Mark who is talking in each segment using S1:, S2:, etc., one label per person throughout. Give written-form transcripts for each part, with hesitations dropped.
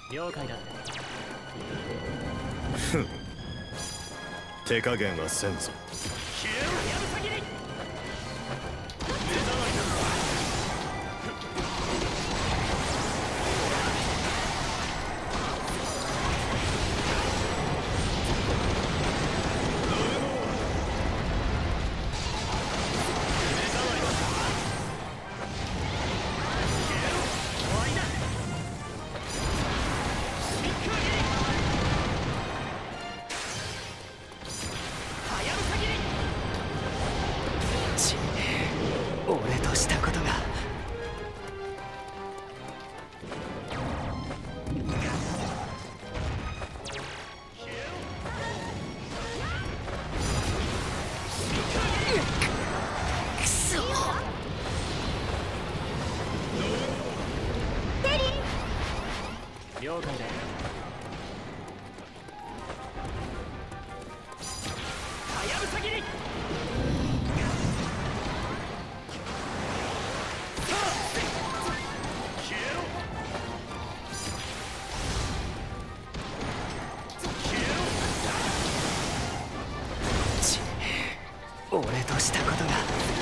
S1: 了解だ。
S2: ふん、手加減はせんぞ。
S1: 了解だ。はやぶさ切り。
S3: 俺としたことが。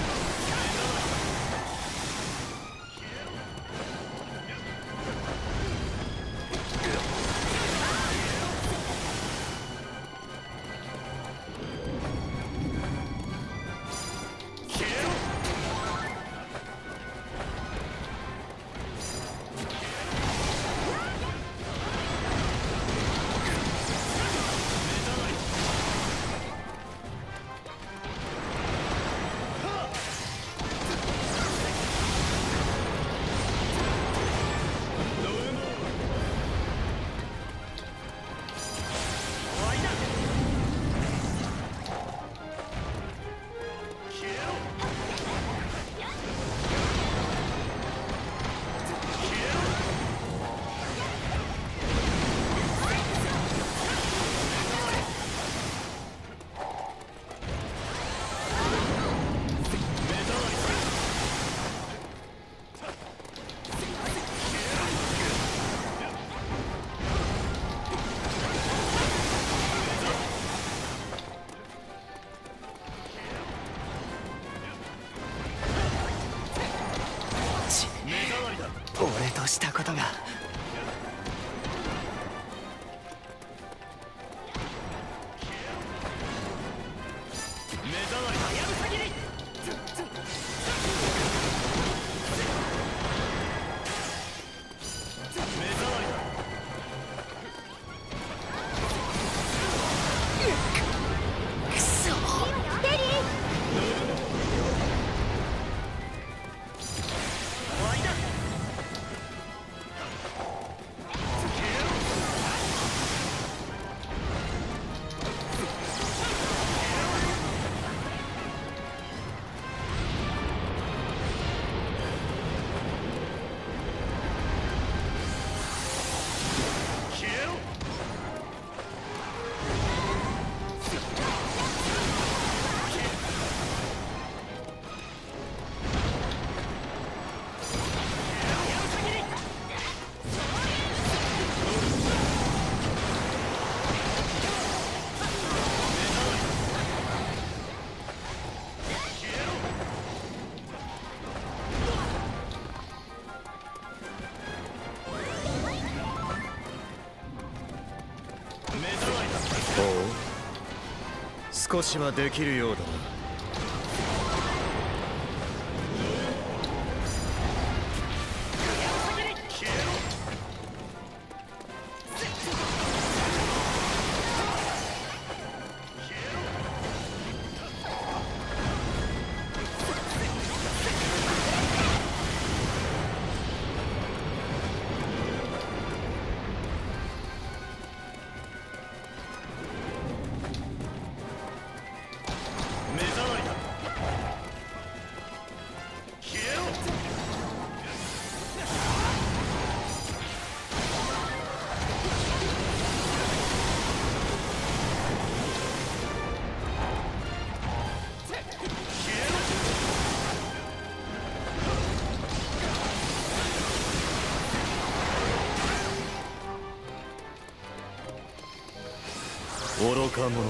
S3: 俺としたことが。
S2: 少しはできるようだな。
S1: 目
S2: 愚か者が。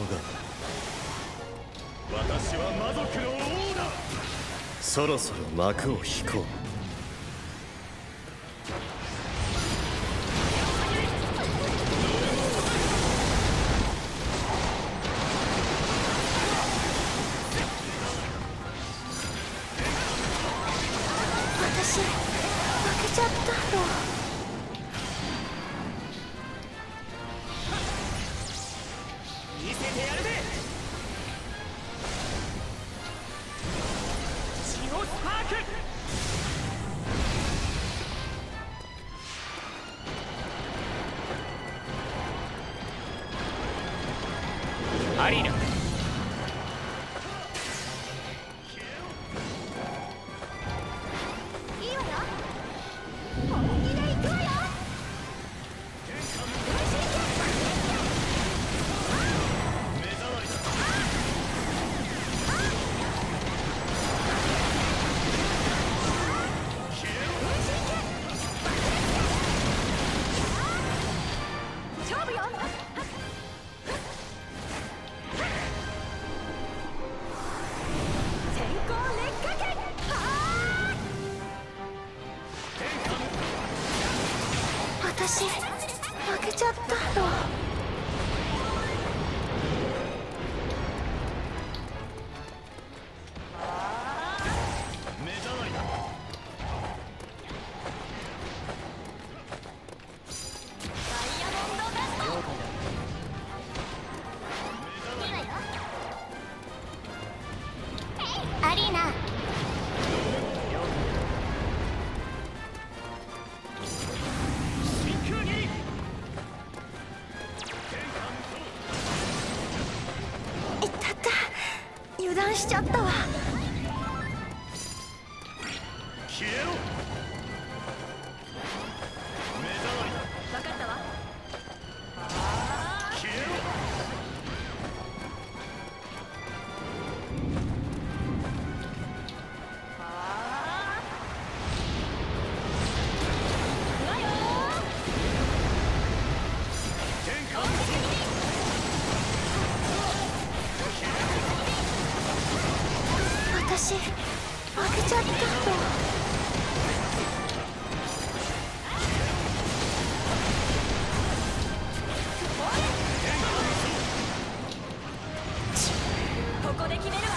S1: 私は魔族の王だ。
S2: そろそろ幕を引こう。
S4: 私負けちゃったの。
S1: 見せてやるぜ。ジオスパーク。アリーナ。
S4: いいわよ。本気で行くわよ。勝負よ。先行劣化圏。私負けちゃったの。
S1: 目障りだ。
S4: ダイヤモンドダスト。いいわよ。アリーナ。
S1: 真空斬り。
S4: いったった。油断しちゃったわ。
S1: 消えろ。目障りだ。
S4: 分かったわ。
S1: 消えろ。
S4: うわよ
S1: 天下無
S4: 私負けちゃったの。ここで決めるわ。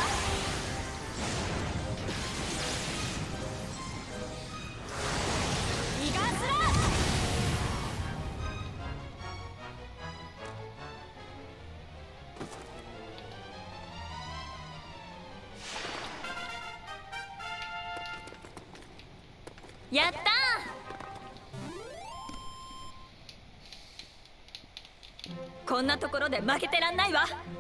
S4: イガースラー。やったー。こんなところで負けてらんないわ。